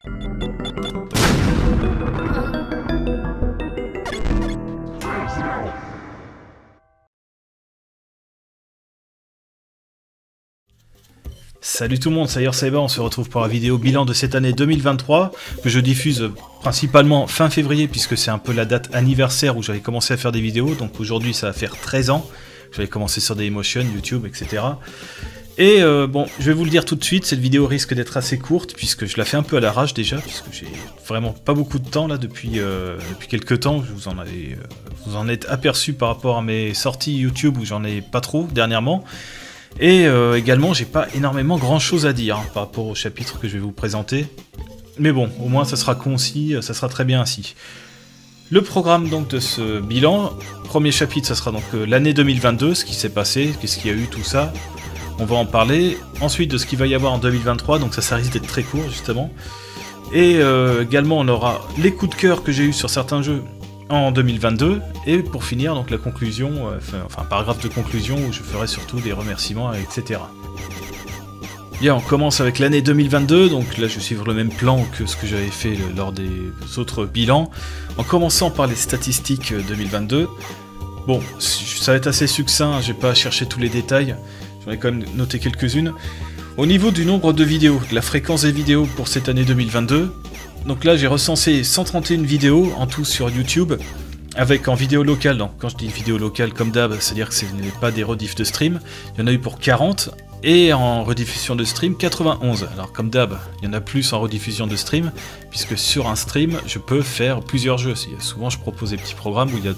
Salut tout le monde, c'est Cyber, on se retrouve pour la vidéo bilan de cette année 2023 que je diffuse principalement fin février puisque c'est un peu la date anniversaire où j'avais commencé à faire des vidéos. Donc aujourd'hui ça va faire 13 ans, j'avais commencé sur Dailymotion, YouTube, etc. Et bon, je vais vous le dire tout de suite, cette vidéo risque d'être assez courte puisque je la fais un peu à l'arrache déjà, puisque j'ai vraiment pas beaucoup de temps là depuis quelques temps. Vous en êtes aperçu par rapport à mes sorties YouTube où j'en ai pas trop dernièrement. Et également, j'ai pas énormément grand chose à dire par rapport au chapitre que je vais vous présenter. Mais bon, au moins ça sera concis, ça sera très bien ainsi. Le programme donc de ce bilan, premier chapitre, ça sera donc l'année 2022, ce qui s'est passé, qu'est-ce qu'il y a eu, tout ça. On va en parler. Ensuite de ce qu'il va y avoir en 2023, donc ça risque d'être très court justement. Et également on aura les coups de cœur que j'ai eu sur certains jeux en 2022, et pour finir donc la conclusion, enfin un paragraphe de conclusion où je ferai surtout des remerciements, etc. Bien, on commence avec l'année 2022, donc là je suis sur le même plan que ce que j'avais fait lors des autres bilans, en commençant par les statistiques 2022. Bon, ça va être assez succinct, j'ai pas cherché tous les détails, j'en ai quand même noté quelques-unes. Au niveau du nombre de vidéos, de la fréquence des vidéos pour cette année 2022, donc là j'ai recensé 131 vidéos en tout sur YouTube, avec en vidéo locale. Donc quand je dis vidéo locale comme d'hab, c'est-à-dire que ce n'est pas des rediffs de stream, il y en a eu pour 40, et en rediffusion de stream 91. Alors comme d'hab, il y en a plus en rediffusion de stream, puisque sur un stream je peux faire plusieurs jeux. Souvent je propose des petits programmes où il y a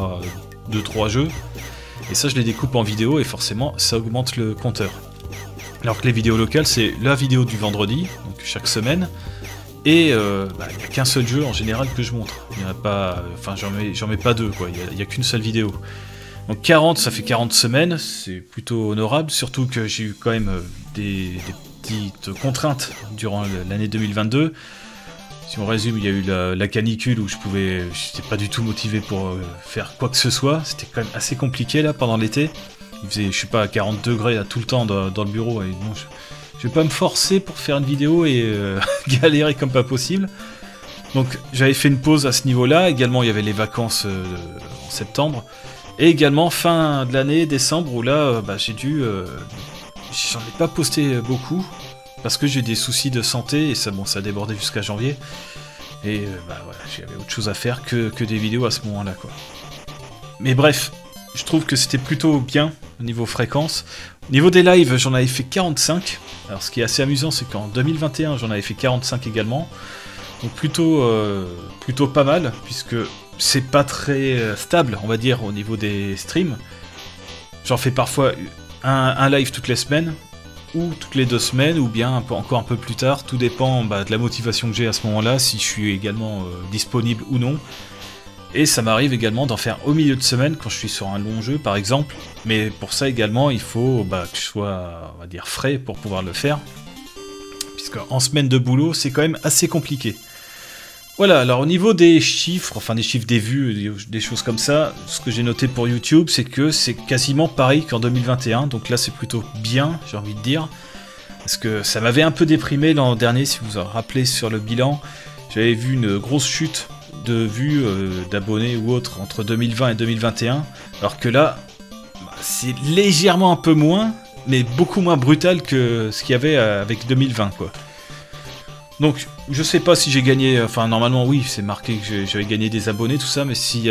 2-3 jeux, et ça je les découpe en vidéo, et forcément ça augmente le compteur. Alors que les vidéos locales c'est la vidéo du vendredi, donc chaque semaine, et il n'y a qu'un seul jeu en général que je montre. Il n'y en a pas, enfin j'en mets pas deux quoi, il n'y a qu'une seule vidéo. Donc 40, ça fait 40 semaines, c'est plutôt honorable, surtout que j'ai eu quand même des petites contraintes durant l'année 2022. Si on résume, il y a eu la canicule où j'étais pas du tout motivé pour faire quoi que ce soit, c'était quand même assez compliqué là pendant l'été. Il faisait, je sais pas, 40 degrés là, tout le temps dans le bureau, et bon, je vais pas me forcer pour faire une vidéo et galérer comme pas possible. Donc j'avais fait une pause à ce niveau-là. Également il y avait les vacances en septembre. Et également fin de l'année, décembre, où là j'en ai pas posté beaucoup. Parce que j'ai des soucis de santé et ça a débordé jusqu'à janvier. Et voilà, j'avais autre chose à faire que des vidéos à ce moment-là quoi. Mais bref, je trouve que c'était plutôt bien au niveau fréquence. Au niveau des lives, j'en avais fait 45. Alors ce qui est assez amusant, c'est qu'en 2021, j'en avais fait 45 également. Donc plutôt pas mal, puisque c'est pas très stable, on va dire, au niveau des streams. J'en fais parfois un live toutes les semaines, ou toutes les 2 semaines, ou bien encore un peu plus tard. Tout dépend de la motivation que j'ai à ce moment-là, si je suis également disponible ou non. Et ça m'arrive également d'en faire au milieu de semaine, quand je suis sur un long jeu par exemple. Mais pour ça également, il faut que je sois, on va dire, frais pour pouvoir le faire. Puisque en semaine de boulot, c'est quand même assez compliqué. Voilà, alors au niveau des chiffres, enfin des chiffres des vues, des choses comme ça, ce que j'ai noté pour YouTube, c'est que c'est quasiment pareil qu'en 2021. Donc là, c'est plutôt bien, j'ai envie de dire. Parce que ça m'avait un peu déprimé l'an dernier, si vous vous en rappelez sur le bilan. J'avais vu une grosse chute de vues, d'abonnés ou autres entre 2020 et 2021, alors que là, c'est légèrement un peu moins, mais beaucoup moins brutal que ce qu'il y avait avec 2020, quoi. Donc, je sais pas si j'ai gagné, enfin normalement oui, c'est marqué que j'avais gagné des abonnés, tout ça, mais si...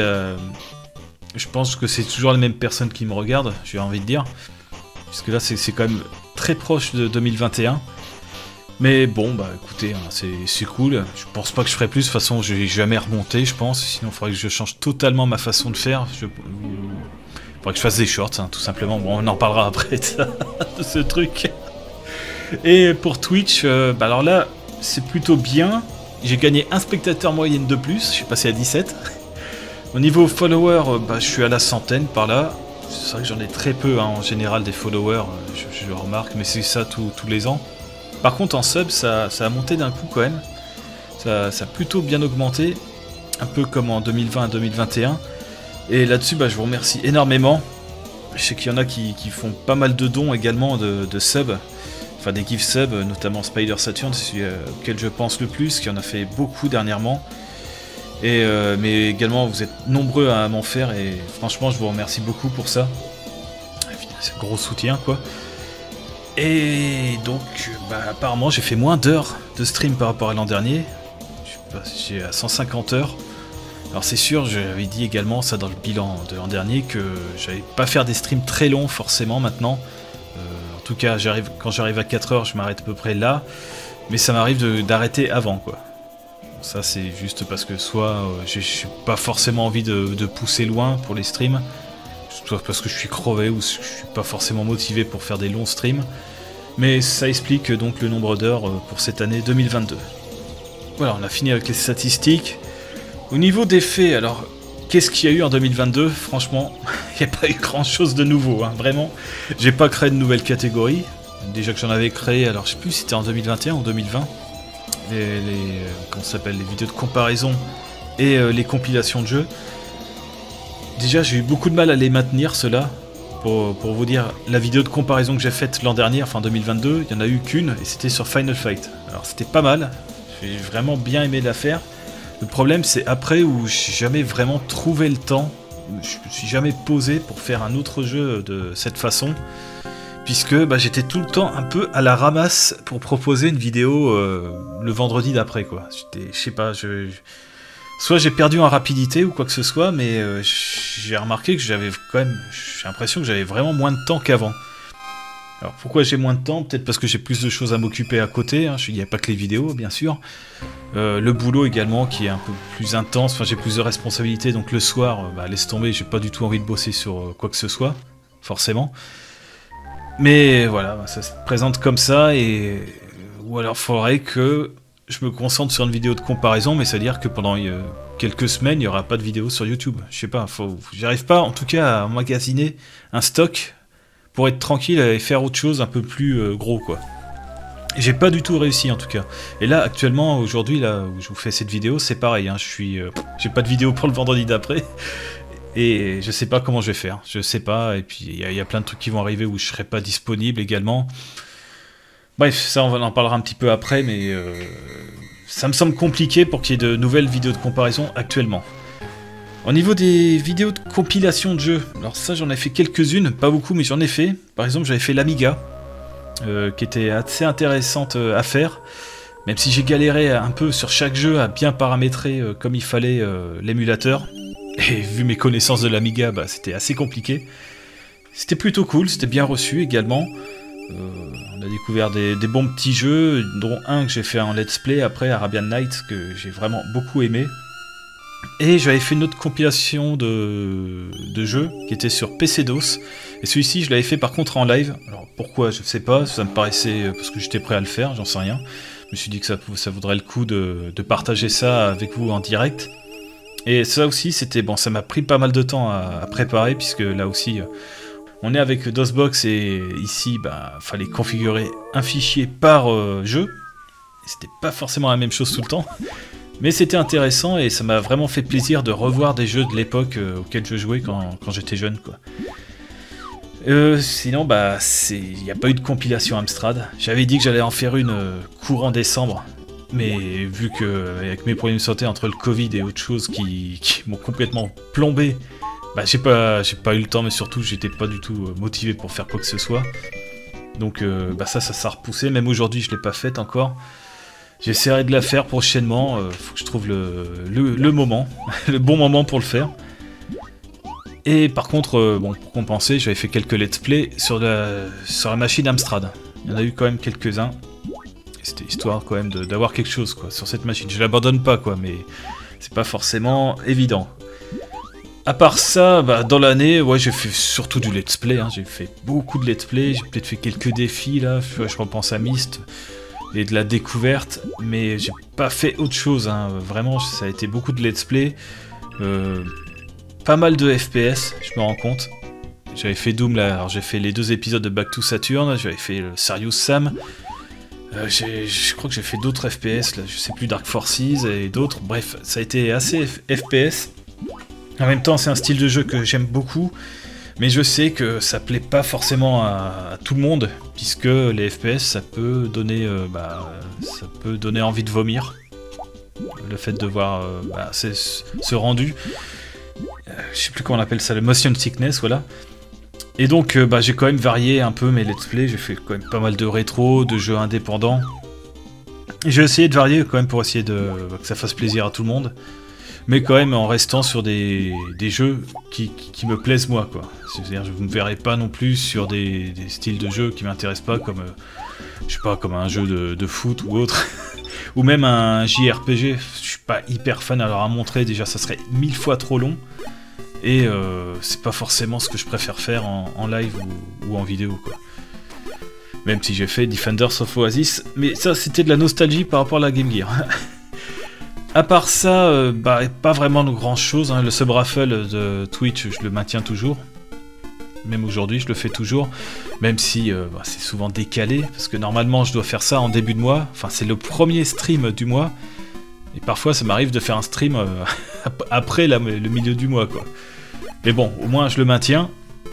je pense que c'est toujours les mêmes personnes qui me regardent, j'ai envie de dire, puisque là c'est quand même très proche de 2021. Mais bon, écoutez, hein, c'est cool. Je pense pas que je ferai plus. De toute façon, je vais jamais remonter, je pense. Sinon, il faudrait que je change totalement ma façon de faire. Il faudrait que je fasse des shorts, hein, tout simplement. Bon, on en parlera après de ce truc. Et pour Twitch, alors là, c'est plutôt bien. J'ai gagné un spectateur moyenne de plus. Je suis passé à 17. Au niveau followers, je suis à la centaine par là. C'est vrai que j'en ai très peu, hein, en général, des followers. Je remarque, mais c'est ça tous les ans. Par contre en sub ça a monté d'un coup quand même, ça a plutôt bien augmenté, un peu comme en 2020 à 2021, et là-dessus je vous remercie énormément. Je sais qu'il y en a qui font pas mal de dons également de sub, enfin des gift subs, notamment Spider Saturn, c'est celui auquel je pense le plus, qui en a fait beaucoup dernièrement. Et, mais également, vous êtes nombreux à m'en faire, et franchement, je vous remercie beaucoup pour ça. C'est un gros soutien, quoi. Et donc, apparemment, j'ai fait moins d'heures de stream par rapport à l'an dernier. J'ai à 150 heures. Alors c'est sûr, j'avais dit également ça dans le bilan de l'an dernier, que j'allais pas faire des streams très longs forcément maintenant. En tout cas, quand j'arrive à 4 heures, je m'arrête à peu près là. Mais ça m'arrive d'arrêter avant, quoi. Bon, ça c'est juste parce que soit j'ai pas forcément envie de pousser loin pour les streams, soit parce que je suis crevé ou je suis pas forcément motivé pour faire des longs streams. Mais ça explique donc le nombre d'heures pour cette année 2022. Voilà, on a fini avec les statistiques. Au niveau des faits, alors, qu'est-ce qu'il y a eu en 2022? Franchement, il n'y a pas eu grand-chose de nouveau, hein, vraiment. J'ai pas créé de nouvelles catégories. Déjà que j'en avais créé, alors je sais plus si c'était en 2021 ou 2020. Comment ça s'appelle, les vidéos de comparaison et les compilations de jeux. Déjà, j'ai eu beaucoup de mal à les maintenir, ceux-là. Pour vous dire, la vidéo de comparaison que j'ai faite l'an dernier, enfin 2022, il n'y en a eu qu'une, et c'était sur Final Fight. Alors c'était pas mal, j'ai vraiment bien aimé la faire. Le problème, c'est après où j'ai jamais vraiment trouvé le temps, je me suis jamais posé pour faire un autre jeu de cette façon, puisque j'étais tout le temps un peu à la ramasse pour proposer une vidéo le vendredi d'après, quoi. Je sais pas, soit j'ai perdu en rapidité ou quoi que ce soit, mais j'ai remarqué que j'avais quand même, j'ai l'impression que j'avais vraiment moins de temps qu'avant. Alors pourquoi j'ai moins de temps? Peut-être parce que j'ai plus de choses à m'occuper à côté, hein. Il n'y a pas que les vidéos, bien sûr. Le boulot également qui est un peu plus intense, enfin j'ai plus de responsabilités, donc le soir, laisse tomber, j'ai pas du tout envie de bosser sur quoi que ce soit, forcément. Mais voilà, ça se présente comme ça, ou alors faudrait que je me concentre sur une vidéo de comparaison, mais c'est-à-dire que pendant quelques semaines, il n'y aura pas de vidéo sur YouTube. Je sais pas, j'arrive pas en tout cas à emmagasiner un stock pour être tranquille et faire autre chose un peu plus gros, quoi. J'ai pas du tout réussi en tout cas. Et là, actuellement, aujourd'hui, là où je vous fais cette vidéo, c'est pareil, hein, j'ai pas de vidéo pour le vendredi d'après. Et je sais pas comment je vais faire, je sais pas, et puis il y a plein de trucs qui vont arriver où je serai pas disponible également. Bref, ça on en parlera un petit peu après, mais ça me semble compliqué pour qu'il y ait de nouvelles vidéos de comparaison actuellement. Au niveau des vidéos de compilation de jeux, alors ça j'en ai fait quelques-unes, pas beaucoup mais j'en ai fait. Par exemple j'avais fait l'Amiga, qui était assez intéressante à faire, même si j'ai galéré un peu sur chaque jeu à bien paramétrer comme il fallait l'émulateur. Et vu mes connaissances de l'Amiga, c'était assez compliqué. C'était plutôt cool, c'était bien reçu également. On a découvert des bons petits jeux, dont un que j'ai fait en let's play après, Arabian Nights, que j'ai vraiment beaucoup aimé. Et j'avais fait une autre compilation de jeux qui était sur PC-DOS. Et celui-ci, je l'avais fait par contre en live. Alors pourquoi, je sais pas, ça me paraissait, parce que j'étais prêt à le faire, j'en sais rien. Je me suis dit que ça vaudrait le coup de partager ça avec vous en direct. Et ça aussi, c'était bon, ça m'a pris pas mal de temps à préparer, puisque là aussi, on est avec DOSBox et ici, fallait configurer un fichier par jeu. C'était pas forcément la même chose tout le temps, mais c'était intéressant et ça m'a vraiment fait plaisir de revoir des jeux de l'époque auxquels je jouais quand j'étais jeune, quoi. Sinon, il n'y a pas eu de compilation Amstrad. J'avais dit que j'allais en faire une courant décembre. Mais vu que, avec mes problèmes de santé entre le Covid et autre chose qui m'ont complètement plombé, j'ai pas eu le temps, mais surtout j'étais pas du tout motivé pour faire quoi que ce soit. Donc ça a repoussé, même aujourd'hui je l'ai pas faite encore. J'essaierai de la faire prochainement, faut que je trouve le moment, le bon moment pour le faire. Et par contre, pour compenser, j'avais fait quelques let's play sur la machine Amstrad. Il y en a eu quand même quelques-uns. C'était histoire quand même d'avoir quelque chose, quoi, sur cette machine. Je l'abandonne pas, quoi, mais c'est pas forcément évident. À part ça, dans l'année, ouais, j'ai fait surtout du let's play, hein. J'ai fait beaucoup de let's play, j'ai peut-être fait quelques défis là, je repense à Myst et de la découverte, mais j'ai pas fait autre chose, hein. Vraiment, ça a été beaucoup de let's play, pas mal de FPS, je me rends compte. J'avais fait Doom là, alors j'ai fait les 2 épisodes de Back to Saturn, j'avais fait le Serious Sam. Je crois que j'ai fait d'autres FPS, là, je sais plus, Dark Forces et d'autres, bref, ça a été assez FPS. En même temps, c'est un style de jeu que j'aime beaucoup. Mais je sais que ça plaît pas forcément à tout le monde, puisque les FPS, ça peut donner envie de vomir. Le fait de voir ce rendu. Je sais plus comment on appelle ça, le motion sickness, voilà. Et donc, j'ai quand même varié un peu mes let's play. J'ai fait quand même pas mal de rétro, de jeux indépendants. Et j'ai essayé de varier quand même pour essayer que ça fasse plaisir à tout le monde. Mais quand même en restant sur des jeux qui me plaisent moi, quoi. C'est-à-dire, je ne me verrai pas non plus sur des styles de jeux qui m'intéressent pas, comme, je sais pas, comme un jeu de foot ou autre. Ou même un JRPG. Je suis pas hyper fan, alors à montrer, déjà, ça serait 1000 fois trop long. Et c'est pas forcément ce que je préfère faire en live ou en vidéo, quoi. Même si j'ai fait Defenders of Oasis, mais ça c'était de la nostalgie par rapport à la Game Gear. À part ça, pas vraiment de grand chose, hein. Le sub raffle de Twitch, je le maintiens toujours. Même aujourd'hui, je le fais toujours. Même si c'est souvent décalé, parce que normalement je dois faire ça en début de mois. Enfin, c'est le premier stream du mois. Et parfois ça m'arrive de faire un stream après le milieu du mois, quoi. Mais bon, au moins je le maintiens.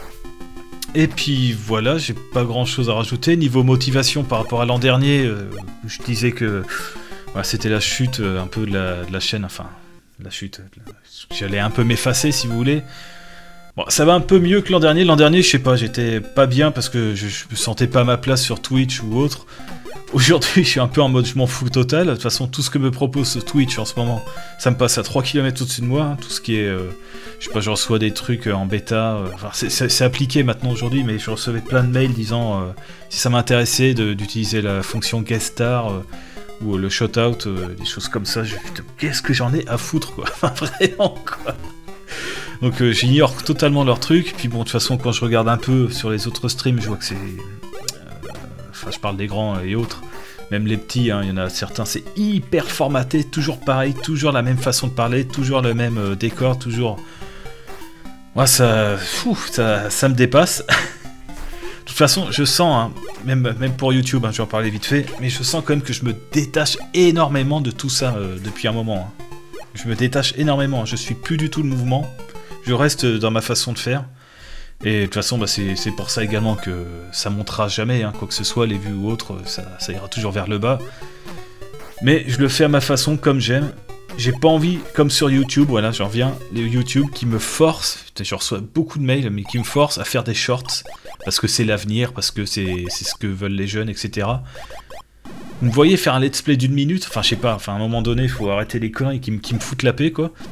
Et puis voilà, j'ai pas grand chose à rajouter. Niveau motivation par rapport à l'an dernier, je disais que c'était la chute un peu de la chaîne, enfin, la chute. J'allais un peu m'effacer si vous voulez. Bon, ça va un peu mieux que l'an dernier. L'an dernier, je sais pas, j'étais pas bien parce que je me sentais pas à ma place sur Twitch ou autre. Aujourd'hui, je suis un peu en mode je m'en fous total. De toute façon, tout ce que me propose Twitch en ce moment, ça me passe à 3 km au-dessus de moi. Hein. Tout ce qui est, je sais pas, je reçois des trucs en bêta. Enfin, c'est appliqué maintenant aujourd'hui, mais je recevais plein de mails disant si ça m'intéressait d'utiliser la fonction guest star ou le shout-out, des choses comme ça. Qu'est-ce que j'en ai à foutre, quoi. Enfin, vraiment, quoi. Donc j'ignore totalement leur truc. Puis bon, de toute façon, quand je regarde un peu sur les autres streams, je vois que c'est... Enfin, je parle des grands et autres. Même les petits, hein, il y en a certains, c'est hyper formaté, toujours pareil, toujours la même façon de parler, toujours le même décor, toujours... Moi, ça me dépasse. De toute façon, je sens, hein, même pour YouTube, hein, je vais en parler vite fait, mais je sens quand même que je me détache énormément de tout ça depuis un moment. Hein. Je me détache énormément, je suis plus du tout le mouvement, je reste dans ma façon de faire. Et de toute façon, c'est pour ça également que ça montera jamais, hein, quoi que ce soit, les vues ou autres, ça ira toujours vers le bas. Mais je le fais à ma façon, comme j'aime. J'ai pas envie, comme sur YouTube, voilà, j'en reviens, les YouTube qui me forcent, je reçois beaucoup de mails, mais qui me forcent à faire des shorts, parce que c'est l'avenir, parce que c'est ce que veulent les jeunes, etc. Vous me voyez faire un let's play d'1 minute, enfin je sais pas, enfin à un moment donné, il faut arrêter les conneries qui me foutent la paix, quoi.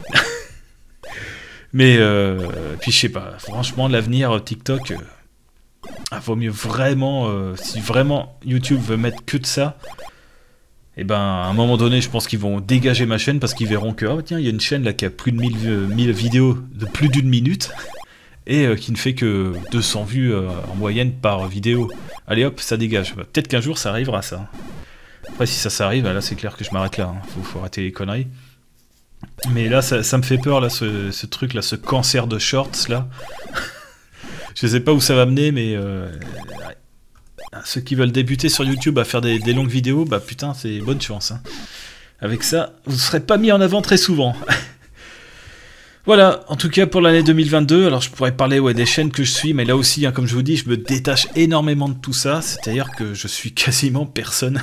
Mais puis je sais pas, franchement l'avenir TikTok, vaut mieux vraiment, si vraiment YouTube veut mettre que de ça, et ben à un moment donné je pense qu'ils vont dégager ma chaîne parce qu'ils verront que oh tiens il y a une chaîne là qui a plus de 1000 vidéos de plus d'1 minute et qui ne fait que 200 vues en moyenne par vidéo. Allez hop, ça dégage. Peut-être qu'un jour ça arrivera ça. Après si ça arrive, là c'est clair que je m'arrête là, hein. Faut arrêter les conneries. Mais là, ça me fait peur, là, ce truc, là, ce cancer de shorts, là. Je sais pas où ça va mener, mais... ceux qui veulent débuter sur YouTube à faire des longues vidéos, bah putain, c'est bonne chance. Hein. Avec ça, vous ne serez pas mis en avant très souvent. Voilà, en tout cas pour l'année 2022, alors je pourrais parler des chaînes que je suis, mais là aussi, hein, comme je vous dis, je me détache énormément de tout ça, c'est-à-dire que je suis quasiment personne.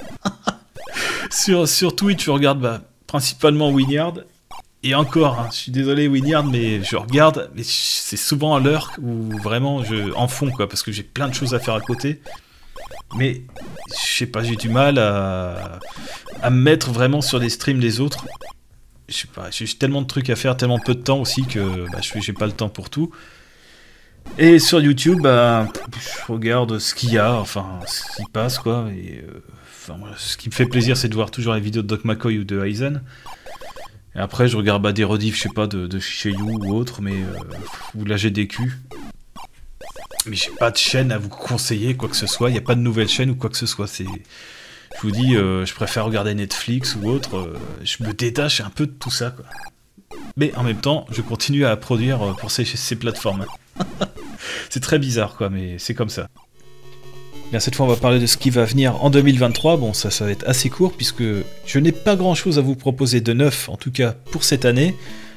sur Twitch, je regarde... principalement Winyard, et encore, hein, je suis désolé Winyard, mais je regarde, mais c'est souvent à l'heure où vraiment en fond, quoi, parce que j'ai plein de choses à faire à côté, mais je sais pas, j'ai du mal à me mettre vraiment sur les streams des autres, je sais pas, j'ai tellement de trucs à faire, tellement peu de temps aussi que j'ai pas le temps pour tout, et sur YouTube, je regarde ce qu'il y a, enfin, ce qui passe, quoi, et... ce qui me fait plaisir, c'est de voir toujours les vidéos de Doc McCoy ou de Aizen. Et après, je regarde des rediffs, je sais pas, de Shiseiyu ou autre, mais ou de la GDQ. Mais j'ai pas de chaîne à vous conseiller, quoi que ce soit. Il n'y a pas de nouvelle chaîne ou quoi que ce soit. Je vous dis, je préfère regarder Netflix ou autre. Je me détache un peu de tout ça, quoi. Mais en même temps, je continue à produire pour ces plateformes. C'est très bizarre, quoi, mais c'est comme ça. Bien, cette fois, on va parler de ce qui va venir en 2023. Bon, ça va être assez court, puisque je n'ai pas grand-chose à vous proposer de neuf, en tout cas pour cette année.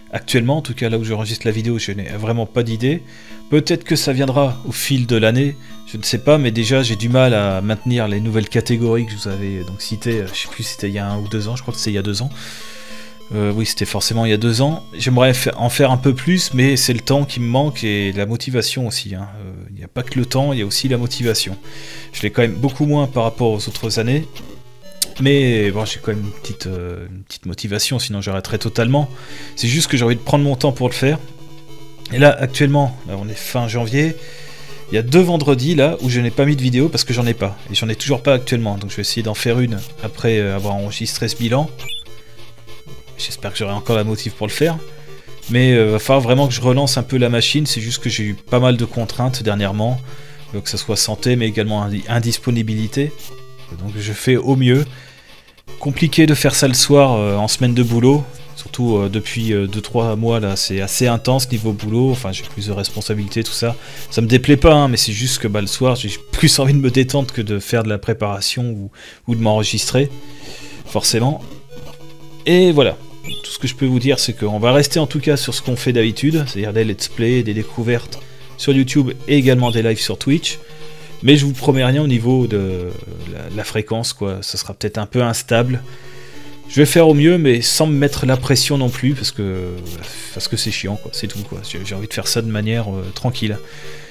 Actuellement, en tout cas là où j'enregistre la vidéo, je n'ai vraiment pas d'idée. Peut-être que ça viendra au fil de l'année, je ne sais pas, mais déjà j'ai du mal à maintenir les nouvelles catégories que je vous avais donc citées, je sais plus si c'était il y a 1 ou 2 ans, je crois que c'est il y a 2 ans. Oui, c'était forcément il y a 2 ans. J'aimerais en faire un peu plus, mais c'est le temps qui me manque et la motivation aussi. Hein. Il n'y a pas que le temps, il y a aussi la motivation. Je l'ai quand même beaucoup moins par rapport aux autres années. Mais bon, j'ai quand même une petite motivation, sinon j'arrêterais totalement. C'est juste que j'ai envie de prendre mon temps pour le faire. Et là, actuellement, là, on est fin janvier. Il y a 2 vendredis là où je n'ai pas mis de vidéo parce que j'en ai pas. Et j'en ai toujours pas actuellement. Donc je vais essayer d'en faire une après avoir enregistré ce bilan. J'espère que j'aurai encore la motive pour le faire. Mais va falloir vraiment que je relance un peu la machine. C'est juste que j'ai eu pas mal de contraintes dernièrement. Que ce soit santé, mais également indisponibilité. Donc je fais au mieux. Compliqué de faire ça le soir en semaine de boulot. Surtout depuis 2-3 mois là, c'est assez intense niveau boulot. Enfin, j'ai plus de responsabilités, tout ça. Ça me déplaît pas, hein, mais c'est juste que le soir, j'ai plus envie de me détendre que de faire de la préparation ou de m'enregistrer. Forcément. Et voilà. Tout ce que je peux vous dire, c'est qu'on va rester en tout cas sur ce qu'on fait d'habitude, c'est-à-dire des let's play, des découvertes sur YouTube et également des lives sur Twitch. Mais je vous promets rien au niveau de la fréquence, quoi. Ça sera peut-être un peu instable. Je vais faire au mieux, mais sans me mettre la pression non plus, parce que c'est chiant, quoi. C'est tout, quoi. J'ai envie de faire ça de manière tranquille.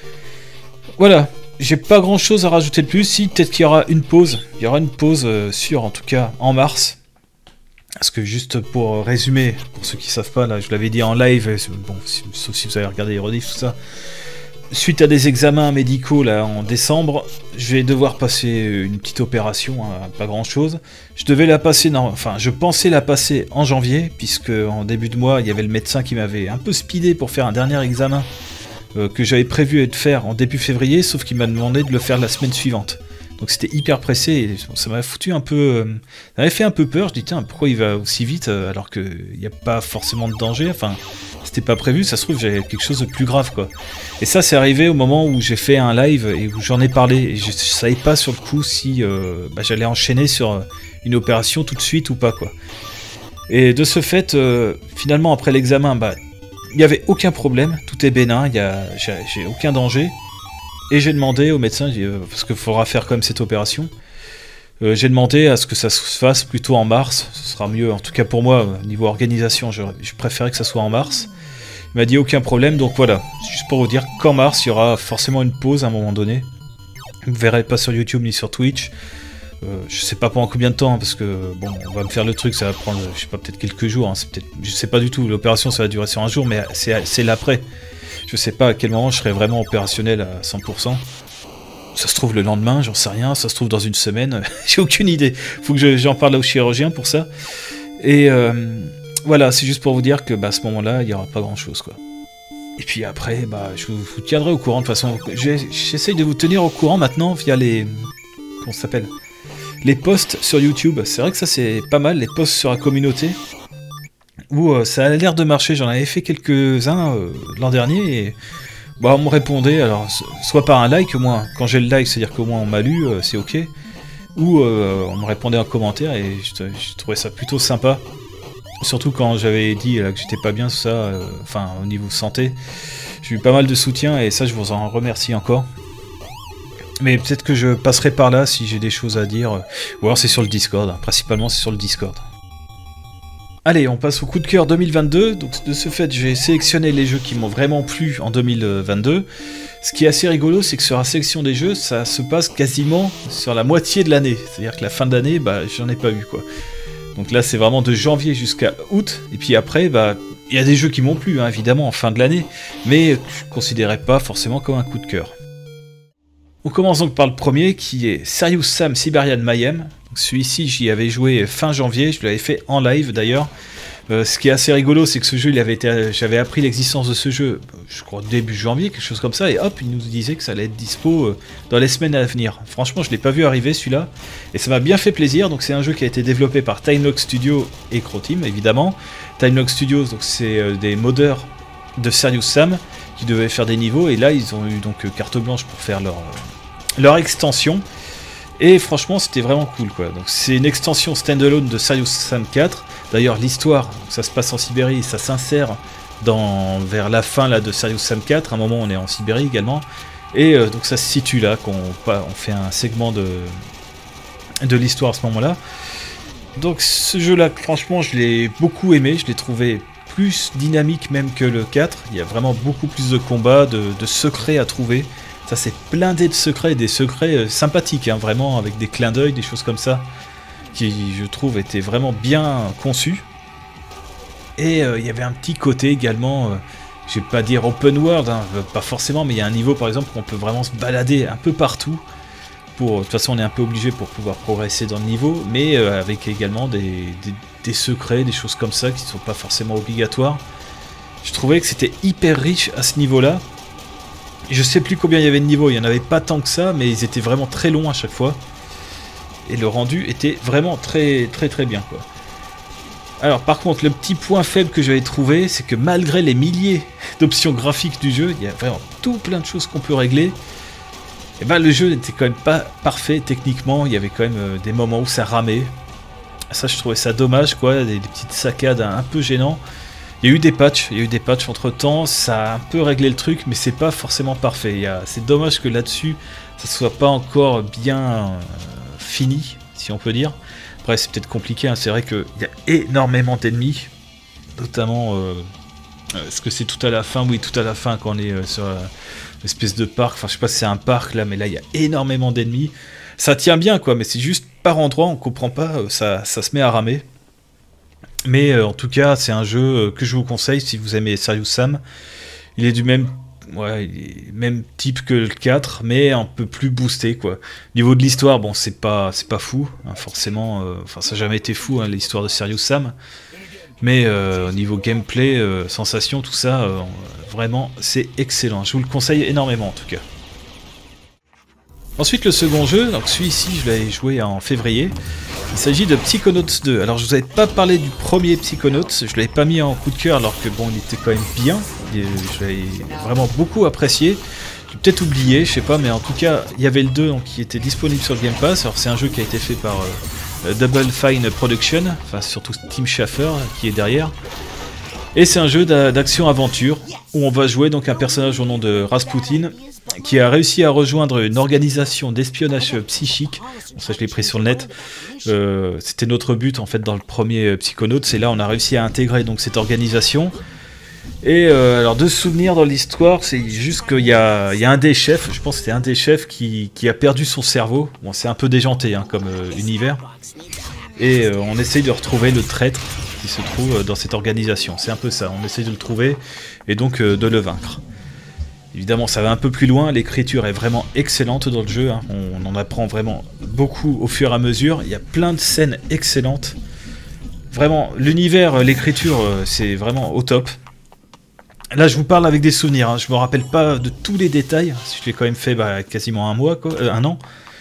Voilà. J'ai pas grand-chose à rajouter de plus. Si, peut-être qu'il y aura une pause. Il y aura une pause sûre, en tout cas, en mars. Parce que juste pour résumer, pour ceux qui savent pas, là, je l'avais dit en live, bon, sauf si vous avez regardé les rediffs, tout ça. Suite à des examens médicaux là en décembre, je vais devoir passer une petite opération, hein, pas grand chose. Je devais la passer, je pensais la passer en janvier, puisque en début de mois, il y avait le médecin qui m'avait un peu speedé pour faire un dernier examen que j'avais prévu de faire en début février, sauf qu'il m'a demandé de le faire la semaine suivante. Donc c'était hyper pressé et ça m'a foutu un peu... ça m'avait fait un peu peur, je dis tiens, pourquoi il va aussi vite alors qu'il n'y a pas forcément de danger, enfin... C'était pas prévu, ça se trouve j'avais quelque chose de plus grave quoi. Et ça c'est arrivé au moment où j'ai fait un live et où j'en ai parlé et je savais pas sur le coup si j'allais enchaîner sur une opération tout de suite ou pas quoi. Et de ce fait, finalement après l'examen, il n'y avait aucun problème, tout est bénin, j'ai aucun danger. Et j'ai demandé au médecin, parce qu'il faudra faire quand même cette opération, j'ai demandé à ce que ça se fasse plutôt en mars, ce sera mieux, en tout cas pour moi, niveau organisation, je préférais que ça soit en mars. Il m'a dit aucun problème, donc voilà, juste pour vous dire qu'en mars, il y aura forcément une pause à un moment donné. Vous ne verrez pas sur YouTube ni sur Twitch. Je sais pas pendant combien de temps, hein, parce que bon, on va me faire le truc, ça va prendre, je sais pas, peut-être quelques jours, hein, je sais pas du tout, l'opération ça va durer sur un jour, mais c'est l'après. Je sais pas à quel moment je serai vraiment opérationnel à 100%. Ça se trouve le lendemain, j'en sais rien, ça se trouve dans une semaine, j'ai aucune idée. Faut que j'en parle au chirurgien pour ça. Et voilà, c'est juste pour vous dire que à ce moment-là, il n'y aura pas grand-chose quoi. Et puis après, je vous tiendrai au courant de toute façon. J'essaye de vous tenir au courant maintenant via les... Comment ça s'appelle ? Les posts sur YouTube. C'est vrai que ça c'est pas mal, les posts sur la communauté. Où ça a l'air de marcher, j'en avais fait quelques-uns l'an dernier et... on me répondait, alors soit par un like au moins, quand j'ai le like, c'est-à-dire qu'au moins on m'a lu, c'est ok, ou on me répondait en commentaire et je trouvais ça plutôt sympa, surtout quand j'avais dit là, que j'étais pas bien, tout ça, au niveau santé, j'ai eu pas mal de soutien et ça je vous en remercie encore. Mais peut-être que je passerai par là si j'ai des choses à dire, ou alors c'est sur le Discord, hein. Principalement c'est sur le Discord. Allez, on passe au coup de cœur 2022, donc de ce fait, j'ai sélectionné les jeux qui m'ont vraiment plu en 2022. Ce qui est assez rigolo, c'est que sur la sélection des jeux, ça se passe quasiment sur la moitié de l'année. C'est-à-dire que la fin d'année, j'en ai pas eu, quoi. Donc là, c'est vraiment de janvier jusqu'à août, et puis après, il y a des jeux qui m'ont plu, hein, évidemment, en fin de l'année, mais je ne considérais pas forcément comme un coup de cœur. On commence donc par le premier, qui est Serious Sam Siberian Mayhem. Celui-ci, j'y avais joué fin janvier, je l'avais fait en live d'ailleurs. Ce qui est assez rigolo, c'est que ce jeu, j'avais appris l'existence de ce jeu, je crois début janvier, quelque chose comme ça, et hop, il nous disait que ça allait être dispo dans les semaines à venir. Franchement, je ne l'ai pas vu arriver celui-là, et ça m'a bien fait plaisir. Donc c'est un jeu qui a été développé par Time Lock Studio et Croteam, évidemment. Time Lock Studios, donc c'est des modeurs de Serious Sam qui devaient faire des niveaux, et là ils ont eu donc carte blanche pour faire leur extension. Et franchement, c'était vraiment cool, quoi. Donc c'est une extension standalone de Serious Sam 4, D'ailleurs, l'histoire, ça se passe en Sibérie, ça s'insère vers la fin là, de Serious Sam 4. À un moment, on est en Sibérie également. Et donc ça se situe là, on fait un segment de l'histoire à ce moment-là. Donc ce jeu-là, franchement, je l'ai beaucoup aimé. Je l'ai trouvé plus dynamique même que le 4. Il y a vraiment beaucoup plus de combats, de secrets à trouver. Ça, c'est blindé de secrets, des secrets sympathiques, hein, vraiment, avec des clins d'œil, des choses comme ça, qui, je trouve, étaient vraiment bien conçus. Et il y avait un petit côté également, je vais pas dire open world, hein, pas forcément, mais il y a un niveau, par exemple, où on peut vraiment se balader un peu partout. De toute façon, on est un peu obligé pour pouvoir progresser dans le niveau, mais avec également des secrets, des choses comme ça, qui ne sont pas forcément obligatoires. Je trouvais que c'était hyper riche à ce niveau-là. Je sais plus combien il y avait de niveaux, il n'y en avait pas tant que ça, mais ils étaient vraiment très longs à chaque fois. Et le rendu était vraiment très bien, quoi. Alors par contre, le petit point faible que j'avais trouvé, c'est que malgré les milliers d'options graphiques du jeu, il y a vraiment tout plein de choses qu'on peut régler. Et ben le jeu n'était quand même pas parfait techniquement, il y avait quand même des moments où ça ramait. Ça, je trouvais ça dommage, quoi, des petites saccades un peu gênantes. Il y a eu des patchs entre temps, ça a un peu réglé le truc, mais c'est pas forcément parfait. C'est dommage que là-dessus, ça soit pas encore bien fini, si on peut dire. Après, c'est peut-être compliqué, hein. C'est vrai qu'il y a énormément d'ennemis, notamment, est-ce que c'est tout à la fin? Oui, tout à la fin, quand on est sur l'espèce de parc, enfin je sais pas si c'est un parc là, mais là il y a énormément d'ennemis. Ça tient bien, quoi, mais c'est juste par endroit, on comprend pas, ça se met à ramer. Mais en tout cas, c'est un jeu que je vous conseille si vous aimez Serious Sam. Il est du même type que le 4, mais un peu plus boosté, quoi. Au niveau de l'histoire, bon, c'est pas fou, hein, forcément. Enfin, ça n'a jamais été fou, hein, l'histoire de Serious Sam. Mais au niveau gameplay, sensation, tout ça, vraiment, c'est excellent. Je vous le conseille énormément, en tout cas. Ensuite, le second jeu, donc celui-ci, je l'avais joué en février. Il s'agit de Psychonauts 2. Alors, je vous avais pas parlé du premier Psychonauts, je l'avais pas mis en coup de cœur, alors que bon, il était quand même bien. Je l'avais vraiment beaucoup apprécié. J'ai peut-être oublié, je sais pas, mais en tout cas, il y avait le 2 donc, qui était disponible sur le Game Pass. Alors, c'est un jeu qui a été fait par Double Fine Production, enfin surtout Tim Schafer qui est derrière. Et c'est un jeu d'action-aventure où on va jouer donc un personnage au nom de Rasputin qui a réussi à rejoindre une organisation d'espionnage psychique. Bon, ça je l'ai pris sur le net. C'était notre but en fait dans le premier Psychonauts. Et là on a réussi à intégrer donc cette organisation. Et alors de souvenir dans l'histoire, c'est juste qu'il y a un des chefs, je pense que c'était un des chefs qui a perdu son cerveau. Bon, c'est un peu déjanté hein, comme univers. Et on essaye de retrouver le traître qui se trouve dans cette organisation. C'est un peu ça, on essaye de le trouver et donc de le vaincre. Évidemment, ça va un peu plus loin, l'écriture est vraiment excellente dans le jeu, hein. On en apprend vraiment beaucoup au fur et à mesure. Il y a plein de scènes excellentes. Vraiment, l'univers, l'écriture, c'est vraiment au top. Là, je vous parle avec des souvenirs, hein. Je me rappelle pas de tous les détails. Je l'ai quand même fait quasiment un an.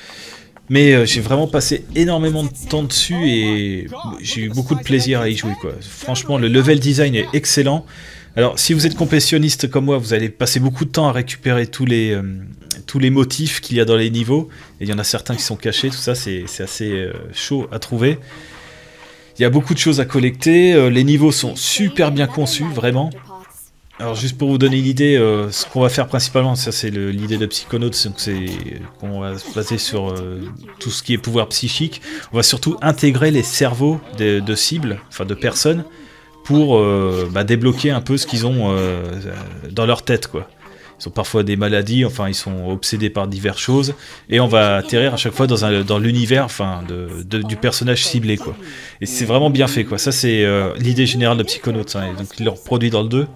Mais j'ai vraiment passé énormément de temps dessus et j'ai eu beaucoup de plaisir à y jouer, quoi. Franchement, le level design est excellent. Alors, si vous êtes complétionniste comme moi, vous allez passer beaucoup de temps à récupérer tous les motifs qu'il y a dans les niveaux. Et il y en a certains qui sont cachés, tout ça, c'est assez chaud à trouver. Il y a beaucoup de choses à collecter. Les niveaux sont super bien conçus, vraiment. Alors juste pour vous donner une idée, ce qu'on va faire principalement, ça c'est l'idée de Psychonauts, donc c'est qu'on va se baser sur tout ce qui est pouvoir psychique. On va surtout intégrer les cerveaux de cibles, enfin de personnes, pour débloquer un peu ce qu'ils ont dans leur tête, quoi. Ils ont parfois des maladies, enfin ils sont obsédés par diverses choses, et on va atterrir à chaque fois dans l'univers, enfin du personnage ciblé, quoi. Et c'est vraiment bien fait, quoi. Ça c'est l'idée générale de Psychonauts, hein, et donc ils l'ont reproduit dans le 2.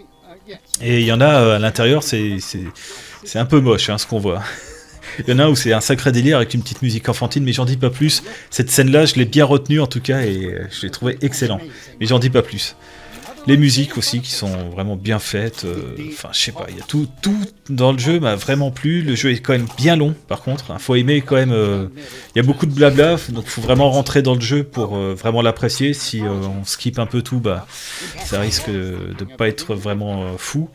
Et il y en a à l'intérieur, c'est un peu moche hein, ce qu'on voit. Il y en a où c'est un sacré délire avec une petite musique enfantine, mais j'en dis pas plus. Cette scène-là, je l'ai bien retenue en tout cas et je l'ai trouvé excellent. Mais j'en dis pas plus. Les musiques aussi qui sont vraiment bien faites. Enfin, je sais pas, il y a tout dans le jeu m'a vraiment plu. Le jeu est quand même bien long par contre. Il faut aimer quand même. Il y a beaucoup de blabla, donc il faut vraiment rentrer dans le jeu pour vraiment l'apprécier. Si on skip un peu tout, ça risque de pas être vraiment fou.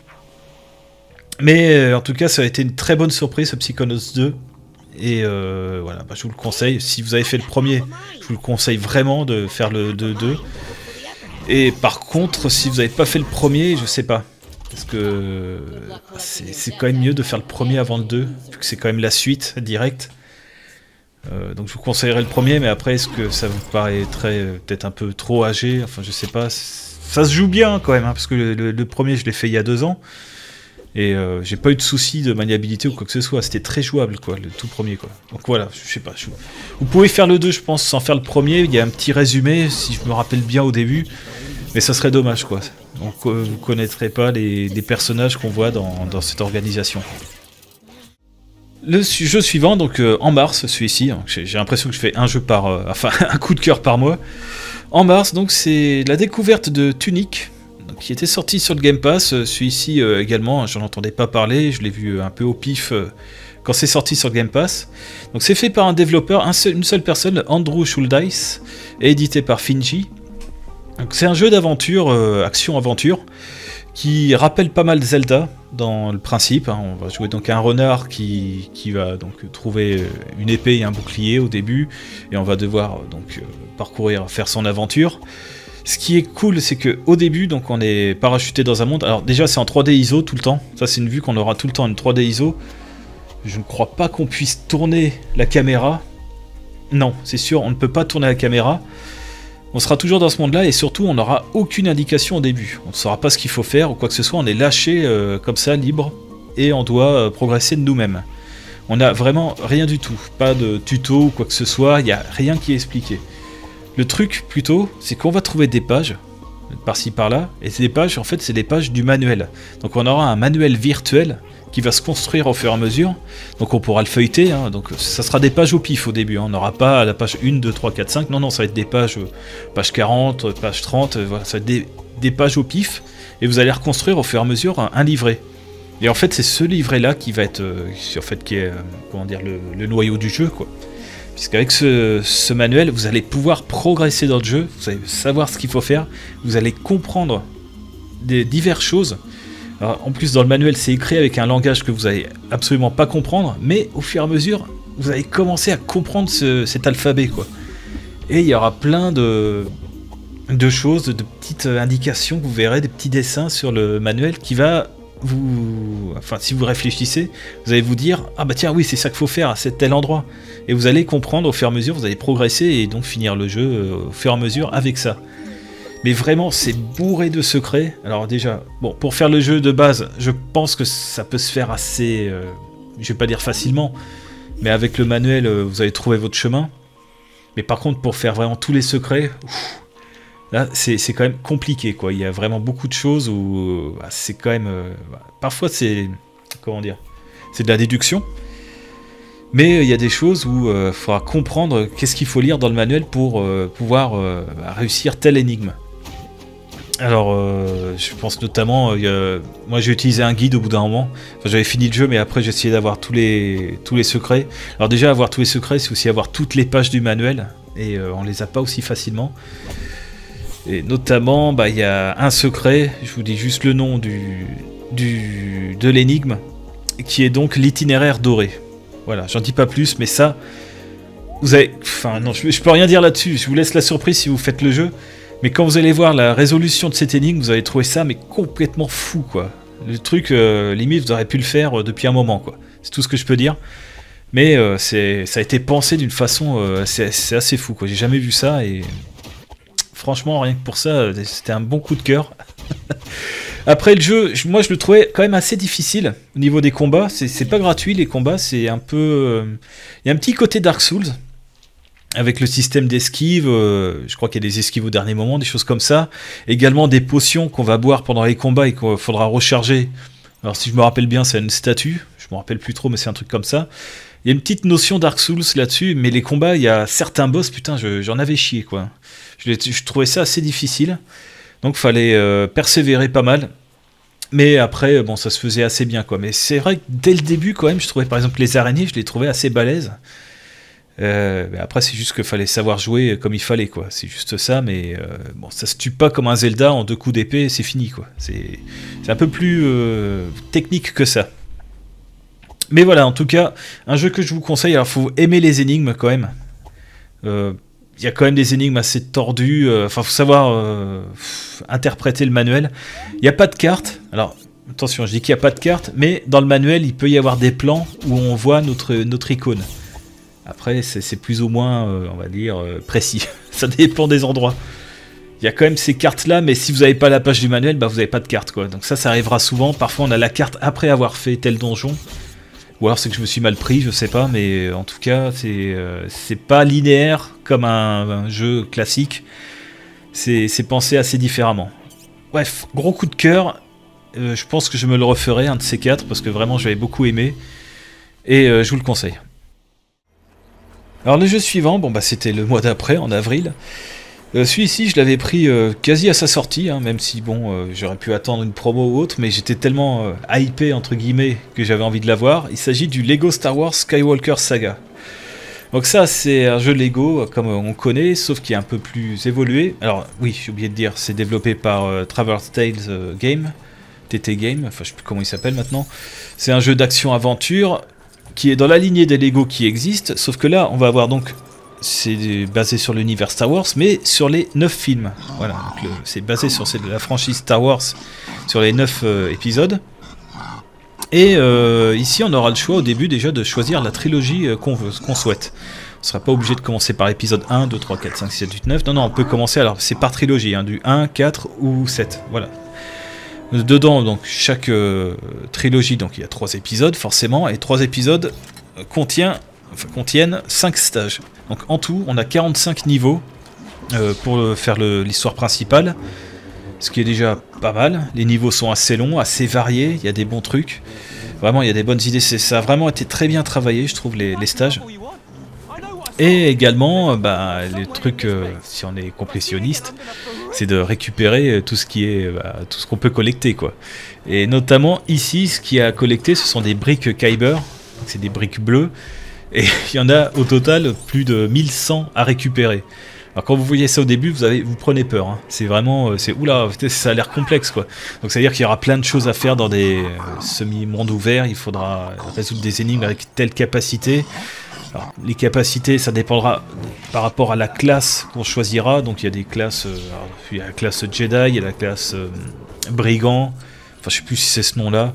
Mais en tout cas, ça a été une très bonne surprise ce Psychonauts 2. Et voilà, je vous le conseille. Si vous avez fait le premier, je vous le conseille vraiment de faire le 2. Et par contre, si vous n'avez pas fait le premier, je sais pas. Parce que c'est quand même mieux de faire le premier avant le 2, vu que c'est quand même la suite directe. Donc je vous conseillerais le premier, mais après, est-ce que ça vous paraîtrait peut-être un peu trop âgé? Enfin, je sais pas. Ça se joue bien quand même, hein, parce que le premier, je l'ai fait il y a 2 ans. Et j'ai pas eu de soucis de maniabilité ou quoi que ce soit. C'était très jouable, quoi, le tout premier, quoi. Donc voilà, je sais pas. Vous pouvez faire le 2, je pense, sans faire le premier. Il y a un petit résumé, si je me rappelle bien au début. Mais ça serait dommage, quoi. Donc vous connaîtrez pas les personnages qu'on voit dans cette organisation. Le jeu suivant, donc En Mars, celui-ci, hein, j'ai l'impression que je fais un jeu par... enfin, un coup de cœur par mois. En Mars, donc c'est la découverte de Tunic, donc, qui était sorti sur le Game Pass. Celui-ci également, j'en entendais pas parler, je l'ai vu un peu au pif quand c'est sorti sur le Game Pass. Donc c'est fait par un développeur, une seule personne, Andrew Schuldeis, et édité par Finji. Donc c'est un jeu d'aventure, action-aventure, qui rappelle pas mal Zelda dans le principe. Hein. On va jouer donc un renard qui va donc trouver une épée et un bouclier au début, et on va devoir donc parcourir, faire son aventure. Ce qui est cool, c'est que au début, donc on est parachuté dans un monde. Alors déjà, c'est en 3D ISO tout le temps. Ça, c'est une vue qu'on aura tout le temps, une 3D ISO. Je ne crois pas qu'on puisse tourner la caméra. Non, c'est sûr, on ne peut pas tourner la caméra. On sera toujours dans ce monde-là et surtout on n'aura aucune indication au début. On ne saura pas ce qu'il faut faire ou quoi que ce soit, on est lâché comme ça, libre, et on doit progresser de nous-mêmes. On n'a vraiment rien du tout, pas de tuto ou quoi que ce soit, il n'y a rien qui est expliqué. Le truc plutôt, c'est qu'on va trouver des pages, par-ci par-là, et ces pages, en fait, c'est des pages du manuel. Donc on aura un manuel virtuel qui va se construire au fur et à mesure, donc on pourra le feuilleter, hein. Donc ça sera des pages au pif au début, hein. On n'aura pas la page 1, 2, 3, 4, 5, non, ça va être des pages, page 40, page 30, voilà, ça va être des pages au pif, et vous allez reconstruire au fur et à mesure un livret. Et en fait, c'est ce livret-là qui va être, en fait, qui est, comment dire, le noyau du jeu, quoi. Puisqu'avec ce manuel, vous allez pouvoir progresser dans le jeu, vous allez savoir ce qu'il faut faire, vous allez comprendre des diverses choses. Alors, en plus, dans le manuel, c'est écrit avec un langage que vous n'allez absolument pas comprendre, mais au fur et à mesure, vous allez commencer à comprendre cet alphabet, quoi. Et il y aura plein de choses, de petites indications que vous verrez, des petits dessins sur le manuel qui va vous... Enfin, si vous réfléchissez, vous allez vous dire « Ah bah tiens, oui, c'est ça qu'il faut faire à tel endroit ». Et vous allez comprendre au fur et à mesure, vous allez progresser et donc finir le jeu au fur et à mesure avec ça. Mais vraiment, c'est bourré de secrets. Alors déjà, bon, pour faire le jeu de base, je pense que ça peut se faire assez... je vais pas dire facilement, mais avec le manuel, vous allez trouver votre chemin. Mais par contre, pour faire vraiment tous les secrets, là, c'est quand même compliqué, quoi. Il y a vraiment beaucoup de choses où c'est quand même... parfois, c'est... Comment dire? C'est de la déduction. Mais il y a des choses où il faudra comprendre qu'est-ce qu'il faut lire dans le manuel pour pouvoir réussir telle énigme. Alors, je pense notamment, moi j'ai utilisé un guide au bout d'un moment. Enfin, j'avais fini le jeu, mais après j'ai essayé d'avoir tous les secrets. Alors déjà, avoir tous les secrets, c'est aussi avoir toutes les pages du manuel, et on les a pas aussi facilement. Et notamment, il y a un secret, je vous dis juste le nom de l'énigme, qui est donc l'itinéraire doré. Voilà, j'en dis pas plus, mais ça, vous avez... Enfin, non, je peux rien dire là-dessus, je vous laisse la surprise si vous faites le jeu. Mais quand vous allez voir la résolution de cette énigme, vous allez trouver ça mais complètement fou, quoi. Le truc, limite, vous auriez pu le faire depuis un moment, quoi. C'est tout ce que je peux dire. Mais ça a été pensé d'une façon... c'est assez fou, quoi. J'ai jamais vu ça et... Franchement, rien que pour ça, c'était un bon coup de cœur. Après le jeu, moi je le trouvais quand même assez difficile au niveau des combats. C'est pas gratuit les combats, c'est un peu... Il y a un petit côté Dark Souls. Avec le système d'esquive, je crois qu'il y a des esquives au dernier moment, des choses comme ça. Également des potions qu'on va boire pendant les combats et qu'il faudra recharger. Alors si je me rappelle bien, c'est une statue. Je me rappelle plus trop, mais c'est un truc comme ça. Il y a une petite notion Dark Souls là-dessus, mais les combats, il y a certains boss, putain, j'en avais chié, quoi. Je trouvais ça assez difficile. Donc fallait persévérer pas mal. Mais après, bon, ça se faisait assez bien, quoi. Mais c'est vrai que dès le début, quand même, je trouvais par exemple les araignées, je les trouvais assez balèzes. Mais après c'est juste qu'il fallait savoir jouer comme il fallait, quoi. C'est juste ça, mais bon, ça se tue pas comme un Zelda en 2 coups d'épée, c'est fini, quoi. C'est un peu plus technique que ça. Mais voilà, en tout cas, un jeu que je vous conseille. Alors faut aimer les énigmes quand même. il y a quand même des énigmes assez tordues. Enfin, faut savoir interpréter le manuel. Il n'y a pas de carte. Alors, attention, je dis qu'il n'y a pas de carte, mais dans le manuel, il peut y avoir des plans où on voit notre icône. Après, c'est plus ou moins, on va dire, précis. Ça dépend des endroits. Il y a quand même ces cartes-là, mais si vous n'avez pas la page du manuel, bah, vous n'avez pas de carte, quoi. Donc ça arrivera souvent. Parfois, on a la carte après avoir fait tel donjon. Ou alors c'est que je me suis mal pris, je sais pas, mais en tout cas, c'est pas linéaire comme un jeu classique. C'est pensé assez différemment. Bref, gros coup de cœur. Je pense que je me le referai, un de ces quatre, parce que vraiment j'avais beaucoup aimé. Et je vous le conseille. Alors le jeu suivant, bon bah c'était le mois d'après, en avril. Celui-ci, je l'avais pris quasi à sa sortie, hein, même si bon, j'aurais pu attendre une promo ou autre, mais j'étais tellement hypé entre guillemets que j'avais envie de l'avoir. Il s'agit du Lego Star Wars Skywalker Saga. Donc ça, c'est un jeu Lego comme on connaît, sauf qu'il est un peu plus évolué. Alors oui, j'ai oublié de dire, c'est développé par Traverse Tales Game, TT Game, enfin je sais plus comment il s'appelle maintenant. C'est un jeu d'action-aventure qui est dans la lignée des Lego qui existent, sauf que là, on va avoir donc... C'est basé sur l'univers Star Wars, mais sur les 9 films. Voilà, c'est basé sur la franchise Star Wars, sur les 9 épisodes. Et ici, on aura le choix au début déjà de choisir la trilogie qu'on souhaite. On ne sera pas obligé de commencer par l'épisode 1, 2, 3, 4, 5, 6, 7, 8, 9. Non, non, on peut commencer, alors c'est par trilogie, hein, du 1, 4 ou 7. Voilà. Dedans, donc, chaque trilogie, donc il y a 3 épisodes, forcément, et 3 épisodes contiennent 5 stages. Donc en tout, on a 45 niveaux pour faire l'histoire principale, ce qui est déjà pas mal. Les niveaux sont assez longs, assez variés, il y a des bons trucs. Vraiment, il y a des bonnes idées. Ça a vraiment été très bien travaillé, je trouve, les stages. Et également, bah, les trucs, si on est complétionniste, c'est de récupérer tout ce qui est, tout ce qu'on peut collecter, quoi. Et notamment ici, ce qu'il y a à collecter, ce sont des briques Kyber, c'est des briques bleues. Et il y en a au total plus de 1100 à récupérer. Alors quand vous voyez ça au début, vous prenez peur. Hein. C'est vraiment, oula, ça a l'air complexe quoi. Donc ça veut dire qu'il y aura plein de choses à faire dans des semi-mondes ouverts. Il faudra résoudre des énigmes avec telle capacité. Alors, les capacités, ça dépendra par rapport à la classe qu'on choisira. Donc il y a des classes, il y a la classe Jedi, il y a la classe Brigand. Enfin je sais plus si c'est ce nom-là.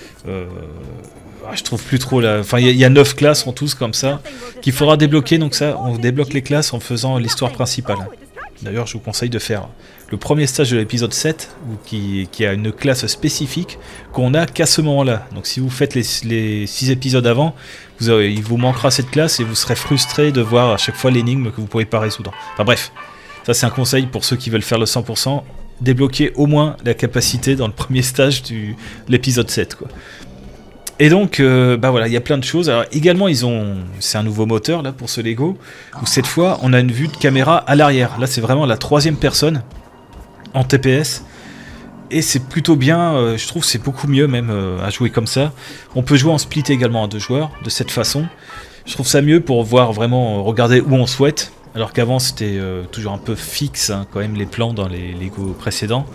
Je trouve plus trop là. Enfin, il y a 9 classes en tous comme ça qu'il faudra débloquer. Donc ça, on débloque les classes en faisant l'histoire principale. D'ailleurs, je vous conseille de faire le premier stage de l'épisode 7 qui a une classe spécifique qu'on a qu'à ce moment-là. Donc si vous faites les 6 épisodes avant, il vous manquera cette classe et vous serez frustré de voir à chaque fois l'énigme que vous ne pourrez pas résoudre. Enfin bref, ça c'est un conseil pour ceux qui veulent faire le 100%. Débloquer au moins la capacité dans le premier stage de l'épisode 7 quoi. Et donc, bah voilà, il y a plein de choses. Alors également, c'est un nouveau moteur là pour ce Lego, où cette fois, on a une vue de caméra à l'arrière. Là, c'est vraiment la 3e personne en TPS, et c'est plutôt bien. Je trouve c'est beaucoup mieux même à jouer comme ça. On peut jouer en split également à 2 joueurs de cette façon. Je trouve ça mieux pour voir vraiment regarder où on souhaite, alors qu'avant c'était toujours un peu fixe hein, quand même les plans dans les Lego précédents.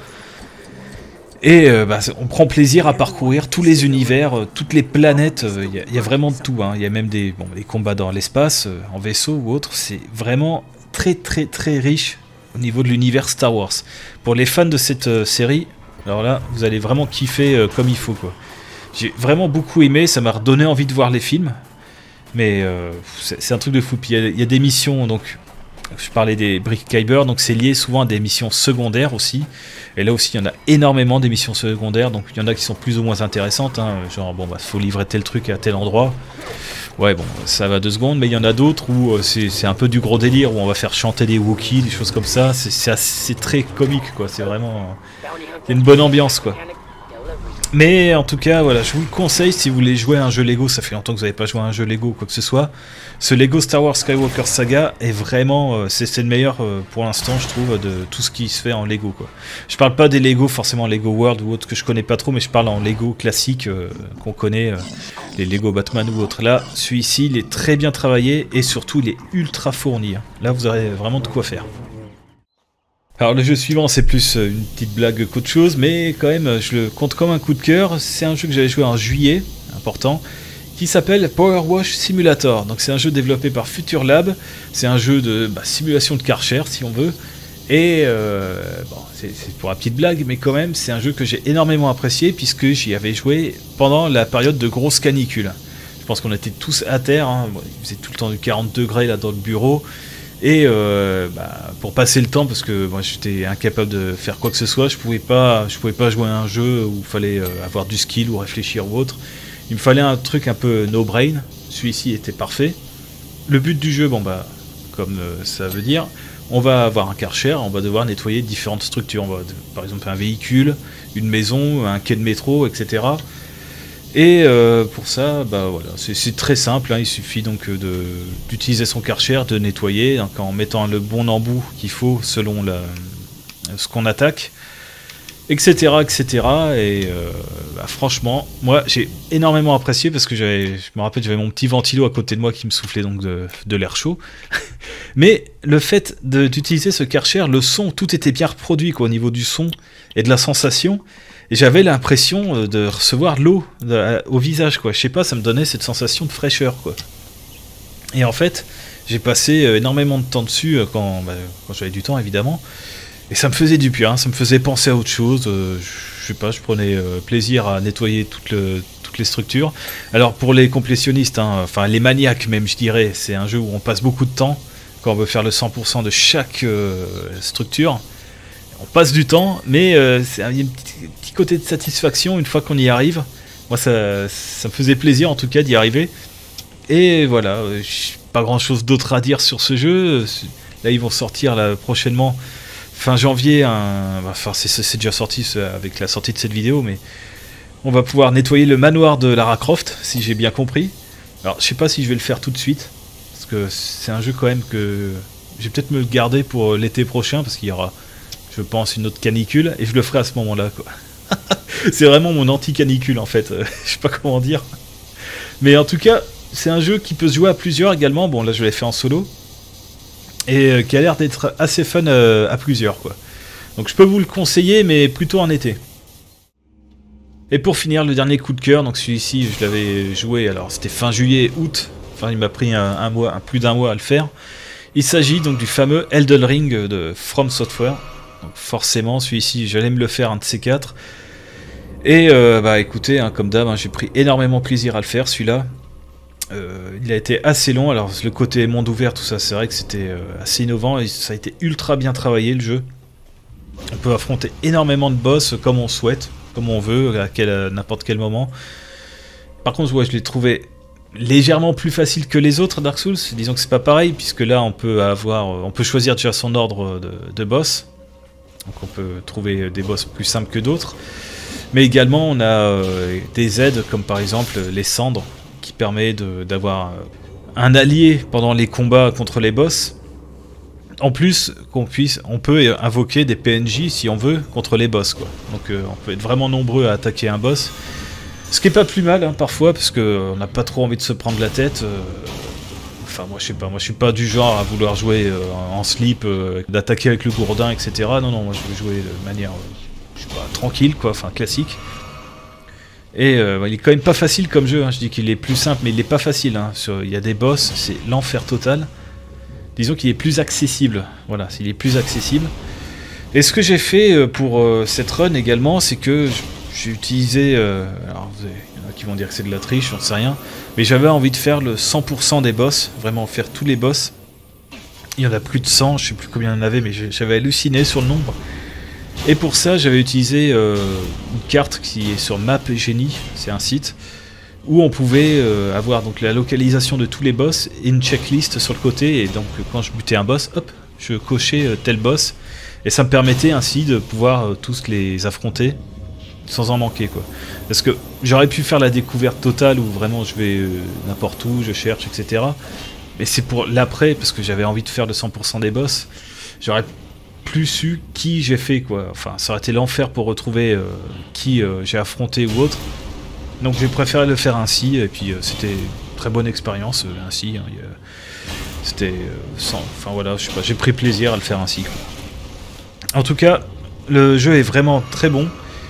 Et on prend plaisir à parcourir tous les univers, toutes les planètes, il y a vraiment de tout. Hein. Il y a même des combats dans l'espace, en vaisseau ou autre. C'est vraiment très très très riche au niveau de l'univers Star Wars. Pour les fans de cette série, alors là, vous allez vraiment kiffer comme il faut, quoi. J'ai vraiment beaucoup aimé, ça m'a redonné envie de voir les films. Mais c'est un truc de fou. Puis il y a des missions, donc... Je parlais des briques Kyber, donc c'est lié souvent à des missions secondaires aussi. Et là aussi, il y en a énormément des missions secondaires, donc il y en a qui sont plus ou moins intéressantes. Hein, genre, bon, bah, faut livrer tel truc à tel endroit. Ouais, bon, ça va 2 secondes, mais il y en a d'autres où c'est un peu du gros délire, où on va faire chanter des Wookiees, des choses comme ça. C'est très comique, quoi. C'est vraiment une bonne ambiance, quoi. Mais en tout cas, voilà, je vous le conseille si vous voulez jouer à un jeu Lego. Ça fait longtemps que vous n'avez pas joué à un jeu Lego ou quoi que ce soit. Ce Lego Star Wars Skywalker Saga est vraiment, c'est le meilleur pour l'instant, je trouve, de tout ce qui se fait en Lego, quoi. Je parle pas des Lego forcément Lego World ou autres que je connais pas trop, mais je parle en Lego classique qu'on connaît, les Lego Batman ou autres. Là, celui-ci, il est très bien travaillé et surtout, il est ultra fourni. Hein. Là, vous aurez vraiment de quoi faire. Alors le jeu suivant c'est plus une petite blague qu'autre chose, mais quand même je le compte comme un coup de cœur. C'est un jeu que j'avais joué en juillet, important. qui s'appelle Power Wash Simulator. Donc c'est un jeu développé par Future Lab, c'est un jeu de simulation de Karcher si on veut, et bon, c'est pour la petite blague, mais quand même c'est un jeu que j'ai énormément apprécié puisque j'y avais joué pendant la période de grosse canicule. Je pense qu'on était tous à terre, hein. Bon, il faisait tout le temps du 40 degrés là dans le bureau, et pour passer le temps, parce que moi j'étais incapable de faire quoi que ce soit, je pouvais pas jouer à un jeu où il fallait avoir du skill ou réfléchir ou autre. Il me fallait un truc un peu no-brain, celui-ci était parfait. Le but du jeu, bon comme ça veut dire, on va avoir un Karcher, on va devoir nettoyer différentes structures, par exemple un véhicule, une maison, un quai de métro, etc. Et pour ça, voilà, c'est très simple, hein, il suffit donc d'utiliser son Karcher, de nettoyer, donc en mettant le bon embout qu'il faut selon ce qu'on attaque, etc. etc. Et franchement, moi j'ai énormément apprécié parce que je me rappelle, j'avais mon petit ventilo à côté de moi qui me soufflait donc de l'air chaud. Mais le fait d'utiliser ce Karcher, le son, tout était bien reproduit quoi, au niveau du son et de la sensation. Et j'avais l'impression de recevoir de l'eau au visage, quoi. Je sais pas, ça me donnait cette sensation de fraîcheur, quoi. Et en fait, j'ai passé énormément de temps dessus quand j'avais du temps, évidemment. Et ça me faisait du bien, ça me faisait penser à autre chose. Je sais pas, je prenais plaisir à nettoyer toutes les structures. Alors pour les complétionnistes, hein, enfin les maniaques même, je dirais, c'est un jeu où on passe beaucoup de temps quand on veut faire le 100% de chaque structure. On passe du temps, mais il y a un petit côté de satisfaction une fois qu'on y arrive. Moi, ça me faisait plaisir en tout cas d'y arriver. Et voilà, pas grand chose d'autre à dire sur ce jeu. Là, ils vont sortir là, prochainement, fin janvier. Enfin, c'est déjà sorti avec la sortie de cette vidéo, mais on va pouvoir nettoyer le manoir de Lara Croft, si j'ai bien compris. Alors, je sais pas si je vais le faire tout de suite, parce que c'est un jeu quand même que je vais peut-être me le garder pour l'été prochain, parce qu'il y aura, je pense, une autre canicule, et je le ferai à ce moment-là, quoi. C'est vraiment mon anti-canicule, en fait. Je sais pas comment dire. Mais en tout cas, c'est un jeu qui peut se jouer à plusieurs également. Bon, là, je l'ai fait en solo. Et qui a l'air d'être assez fun à plusieurs, quoi. Donc, je peux vous le conseiller, mais plutôt en été. Et pour finir, le dernier coup de cœur. Donc, celui-ci, je l'avais joué, alors, c'était fin juillet, août. Enfin, il m'a pris plus d'un mois à le faire. Il s'agit donc du fameux Elden Ring de From Software. Donc forcément, celui-ci, j'allais me le faire un de ces quatre. Et écoutez, hein, comme d'hab, hein, j'ai pris énormément plaisir à le faire, celui-là. Il a été assez long, alors le côté monde ouvert, tout ça, c'est vrai que c'était assez innovant, et ça a été ultra bien travaillé, le jeu. On peut affronter énormément de boss comme on souhaite, comme on veut, à n'importe quel moment. Par contre, ouais, je l'ai trouvé légèrement plus facile que les autres Dark Souls. Disons que c'est pas pareil, puisque là, on peut choisir déjà son ordre de boss. Donc on peut trouver des boss plus simples que d'autres. Mais également on a des aides comme par exemple les cendres qui permet d'avoir un allié pendant les combats contre les boss. En plus on peut invoquer des PNJ si on veut contre les boss, quoi. Donc on peut être vraiment nombreux à attaquer un boss. Ce qui est pas plus mal hein, parfois parce qu'on n'a pas trop envie de se prendre la tête. Enfin, moi je sais pas, moi je suis pas du genre à vouloir jouer en slip, d'attaquer avec le gourdin, etc. Non, moi je veux jouer de manière, je sais pas, tranquille, quoi, enfin classique. Et il est quand même pas facile comme jeu, hein. Je dis qu'il est plus simple, mais il est pas facile. Hein. Il y a des boss, c'est l'enfer total. Disons qu'il est plus accessible, voilà, il est plus accessible. Et ce que j'ai fait pour cette run également, c'est que j'ai utilisé, alors il y en a qui vont dire que c'est de la triche, j'en sais rien. Mais j'avais envie de faire le 100% des boss, vraiment faire tous les boss. Il y en a plus de 100, je sais plus combien il y en avait, mais j'avais halluciné sur le nombre. Et pour ça, j'avais utilisé une carte qui est sur Map Genie, c'est un site, où on pouvait avoir donc la localisation de tous les boss et une checklist sur le côté. Et donc quand je butais un boss, hop, je cochais tel boss. Et ça me permettait ainsi de pouvoir tous les affronter sans en manquer, quoi. Parce que j'aurais pu faire la découverte totale où vraiment je vais n'importe où, je cherche, etc. Mais c'est pour l'après, parce que j'avais envie de faire le 100% des boss. J'aurais plus su qui j'ai fait, quoi. Enfin, ça aurait été l'enfer pour retrouver qui j'ai affronté ou autre. Donc j'ai préféré le faire ainsi, et puis c'était une très bonne expérience ainsi. Hein, c'était enfin voilà, je sais pas, j'ai pris plaisir à le faire ainsi, quoi. En tout cas, le jeu est vraiment très bon.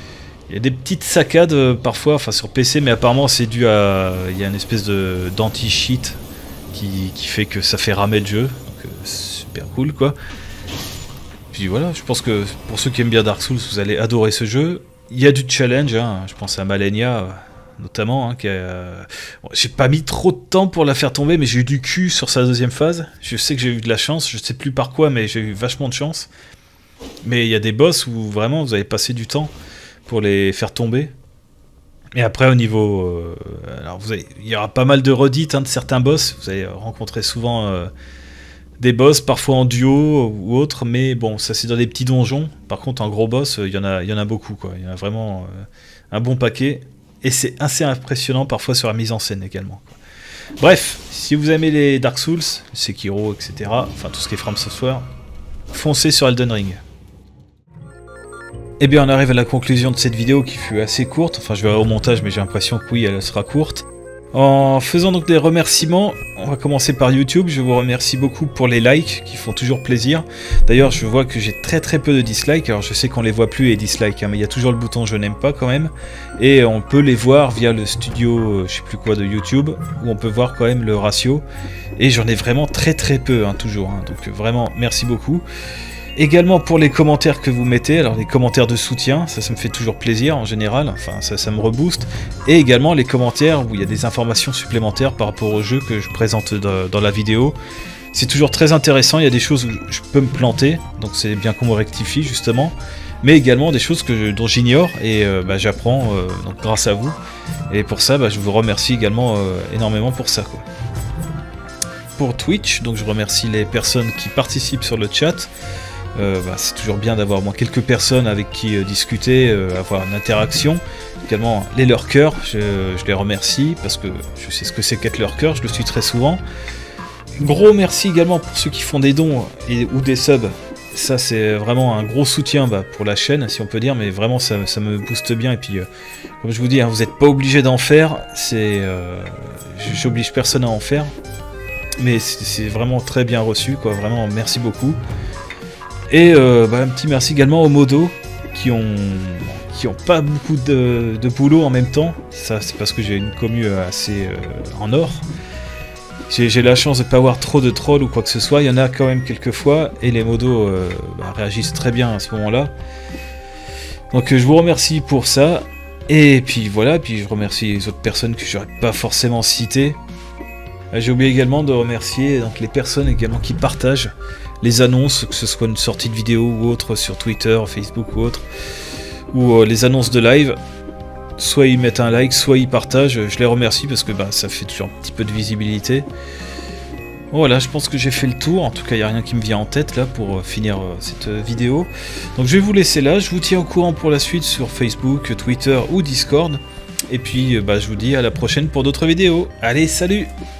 Il y a des petites saccades parfois, enfin sur PC, mais apparemment c'est dû à... Il y a une espèce d'anti-cheat qui fait que ça fait ramer le jeu. Donc super cool quoi. Puis voilà, je pense que pour ceux qui aiment bien Dark Souls, vous allez adorer ce jeu. Il y a du challenge, hein, je pense à Malenia notamment, hein, bon, j'ai pas mis trop de temps pour la faire tomber, mais j'ai eu du cul sur sa deuxième phase. Je sais que j'ai eu de la chance, je sais plus par quoi, mais j'ai eu vachement de chance. Mais il y a des boss où vraiment vous avez passé du temps pour les faire tomber. Et après au niveau... alors il y aura pas mal de redites hein, de certains boss, vous allez rencontrer souvent des boss, parfois en duo ou autre, mais bon, ça c'est dans des petits donjons. Par contre, en gros boss, il y en a beaucoup, quoi. Il y en a vraiment un bon paquet. Et c'est assez impressionnant parfois sur la mise en scène également, quoi. Bref, si vous aimez les Dark Souls, Sekiro, etc., enfin tout ce qui est From Software, foncez sur Elden Ring. Et bien on arrive à la conclusion de cette vidéo qui fut assez courte, enfin je verrai au montage mais j'ai l'impression que oui elle sera courte. En faisant donc des remerciements, on va commencer par YouTube. Je vous remercie beaucoup pour les likes qui font toujours plaisir. D'ailleurs je vois que j'ai très peu de dislikes, alors je sais qu'on les voit plus les dislikes, hein, mais il y a toujours le bouton je n'aime pas quand même. Et on peut les voir via le studio, je sais plus quoi de YouTube, où on peut voir quand même le ratio. Et j'en ai vraiment très peu, hein, toujours, hein, donc vraiment merci beaucoup. Également pour les commentaires que vous mettez, alors les commentaires de soutien, ça me fait toujours plaisir en général, enfin ça me rebooste. Et également les commentaires où il y a des informations supplémentaires par rapport au jeu que je présente dans la vidéo. C'est toujours très intéressant, il y a des choses où je peux me planter, donc c'est bien qu'on me rectifie justement. Mais également des choses dont j'ignore et j'apprends donc grâce à vous. Et pour ça, je vous remercie également énormément pour ça, quoi. Pour Twitch, donc je remercie les personnes qui participent sur le chat. C'est toujours bien d'avoir quelques personnes avec qui discuter, avoir une interaction. Également les lurkers, je les remercie parce que je sais ce que c'est qu'être lurker, je le suis très souvent. Gros merci également pour ceux qui font des dons ou des subs. Ça c'est vraiment un gros soutien pour la chaîne si on peut dire, mais vraiment ça me booste bien. Et puis comme je vous dis, hein, vous n'êtes pas obligé d'en faire, j'oblige personne à en faire. Mais c'est vraiment très bien reçu, quoi. Vraiment merci beaucoup. Et un petit merci également aux modos qui ont pas beaucoup de boulot en même temps. Ça c'est parce que j'ai une commu assez en or. J'ai la chance de ne pas avoir trop de trolls ou quoi que ce soit. Il y en a quand même quelques fois et les modos réagissent très bien à ce moment-là. Donc je vous remercie pour ça. Et puis voilà, puis je remercie les autres personnes que j'aurais pas forcément citées. J'ai oublié également de remercier donc les personnes également qui partagent les annonces, que ce soit une sortie de vidéo ou autre sur Twitter, Facebook ou autre, ou les annonces de live. Soit ils mettent un like, soit ils partagent. Je les remercie parce que ça fait toujours un petit peu de visibilité. Voilà, je pense que j'ai fait le tour. En tout cas, il n'y a rien qui me vient en tête là pour finir cette vidéo. Donc je vais vous laisser là. Je vous tiens au courant pour la suite sur Facebook, Twitter ou Discord. Et puis je vous dis à la prochaine pour d'autres vidéos. Allez, salut!